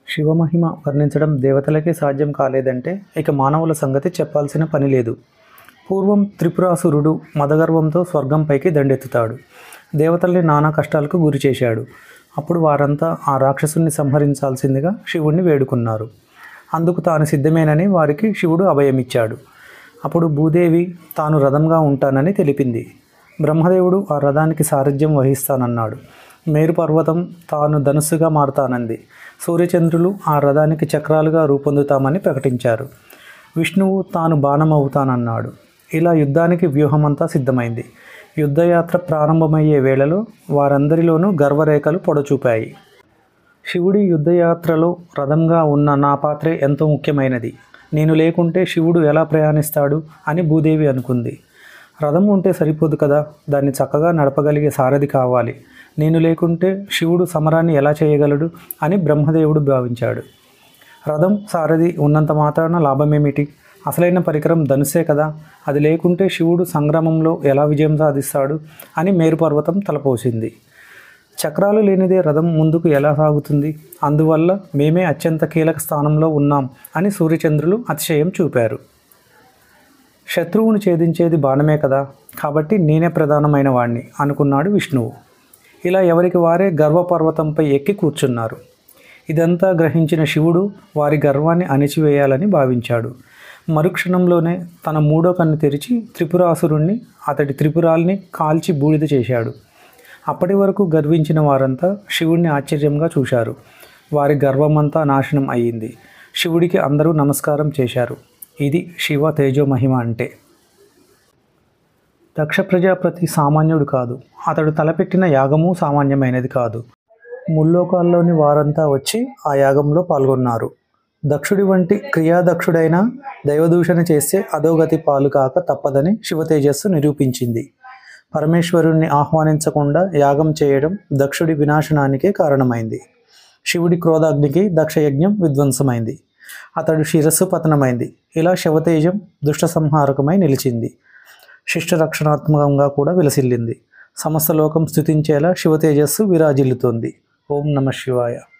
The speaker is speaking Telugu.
శివమహిమ వర్ణించడం దేవతలకే సాధ్యం కాలేదంటే ఇక మానవుల సంగతి చెప్పాల్సిన పని లేదు. పూర్వం త్రిపురాసురుడు మదగర్వంతో స్వర్గంపైకి దండెత్తుతాడు. దేవతల్ని నానా కష్టాలకు గురి చేశాడు. అప్పుడు వారంతా ఆ రాక్షసుని సంహరించాల్సిందిగా శివుణ్ణి వేడుకున్నారు. అందుకు తాను సిద్ధమేనని వారికి శివుడు అభయమిచ్చాడు. అప్పుడు భూదేవి తాను రథంగా ఉంటానని తెలిపింది. బ్రహ్మదేవుడు ఆ రథానికి సారథ్యం వహిస్తానన్నాడు. మేరు పర్వతం తాను ధనుస్సుగా మారుతానంది. సూర్యచంద్రులు ఆ రథానికి చక్రాలుగా రూపొందుతామని ప్రకటించారు. విష్ణువు తాను బాణం అవుతానన్నాడు. ఇలా యుద్ధానికి వ్యూహమంతా సిద్ధమైంది. యుద్ధయాత్ర ప్రారంభమయ్యే వేళలో వారందరిలోనూ గర్వరేఖలు పొడచూపాయి. శివుడి యుద్ధయాత్రలో రథంగా ఉన్న నా పాత్రే ఎంతో ముఖ్యమైనది. నేను లేకుంటే శివుడు ఎలా ప్రయాణిస్తాడు అని భూదేవి అనుకుంది. రథం ఉంటే సరిపోదు కదా, దాన్ని చక్కగా నడపగలిగే సారథి కావాలి. నేను లేకుంటే శివుడు సమరాన్ని ఎలా చేయగలడు అని బ్రహ్మదేవుడు భావించాడు. రథం సారథి ఉన్నంత మాత్రాన లాభమేమిటి? అసలైన పరికరం ధనుస్సే కదా, అది లేకుంటే శివుడు సంగ్రామంలో ఎలా విజయం సాధిస్తాడు అని మేరుపర్వతం తలపోసింది. చక్రాలు లేనిదే రథం ముందుకు ఎలా సాగుతుంది? అందువల్ల మేమే అత్యంత కీలక స్థానంలో ఉన్నాం అని సూర్యచంద్రులు అతిశయం చూపారు. శత్రువును ఛేదించేది బాణమే కదా, కాబట్టి నేనే ప్రధానమైన వాణ్ణి అనుకున్నాడు విష్ణువు. ఇలా ఎవరికి వారే గర్వపర్వతంపై ఎక్కి కూర్చున్నారు. ఇదంతా గ్రహించిన శివుడు వారి గర్వాన్ని అణిచివేయాలని భావించాడు. మరుక్షణంలోనే తన మూడో కన్ను తెరిచి త్రిపురాసురుణ్ణి, అతడి త్రిపురాల్ని కాల్చి బూడిద చేశాడు. అప్పటి వరకు గర్వించిన వారంతా శివుణ్ణి ఆశ్చర్యంగా చూశారు. వారి గర్వమంతా నాశనం అయ్యింది. శివుడికి అందరూ నమస్కారం చేశారు. ఇది శివ తేజోమహిమ అంటే. దక్ష ప్రజాపతి సామాన్యుడు కాదు. అతడు తలపెట్టిన యాగము సామాన్యమైనది కాదు. ముల్లోకాల్లోని వారంతా వచ్చి ఆ యాగంలో పాల్గొన్నారు. దక్షుడి వంటి క్రియాదక్షుడైన దైవదూషణ చేస్తే అధోగతి పాలు కాక తప్పదని శివతేజస్సు నిరూపించింది. పరమేశ్వరుణ్ణి ఆహ్వానించకుండా యాగం చేయడం దక్షుడి వినాశనానికే కారణమైంది. శివుడి క్రోధాగ్నికి దక్షయజ్ఞం విధ్వంసమైంది. అతడు శిరస్సు పతనమైంది. ఇలా శివతేజం దుష్ట సంహారకమై నిలిచింది. శిష్ట రక్షణాత్మకంగా కూడా విలసిల్లింది. సమస్త లోకం స్తుతించేలా శివతేజస్సు విరాజిల్లుతోంది. ఓం నమః శివాయ.